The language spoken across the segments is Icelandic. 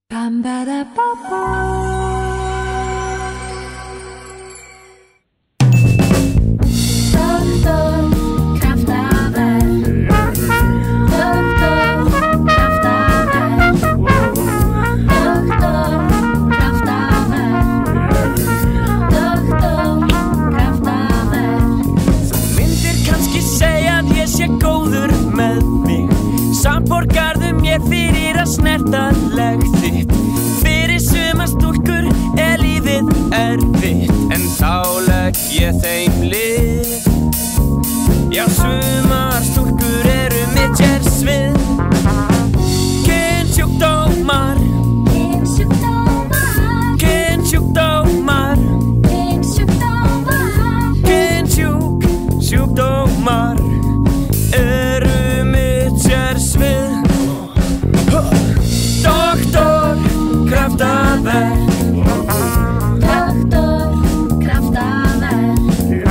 Borgarðu mér fyrir að snerta leg þitt. Fyrir suma stúlkur lífið erfitt, en þá legg ég þeim lið. Já, sumar stúlkur mitt sérsvið. Kynsjúkdómar, kynsjúkdómar, kynsjúkdómar mitt sérsvið. Doktor Kraftaverk, Doktor Kraftaverk,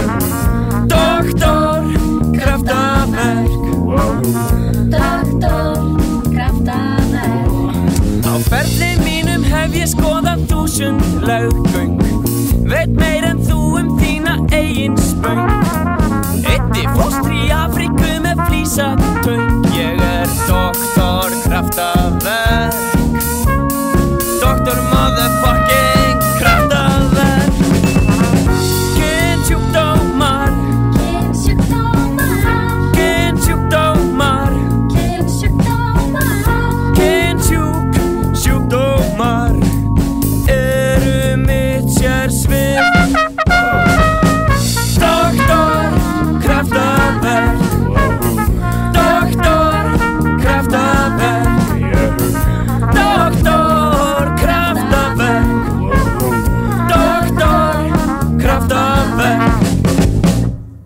Doktor Kraftaverk, Doktor Kraftaverk. Á ferli mínum hef ég skoðað 1000 löggöng. Veit meir en þú þína eigin spöng. Eyddi fóstri í Afríku með flísatöng. Ég Doktor Kraftaverk.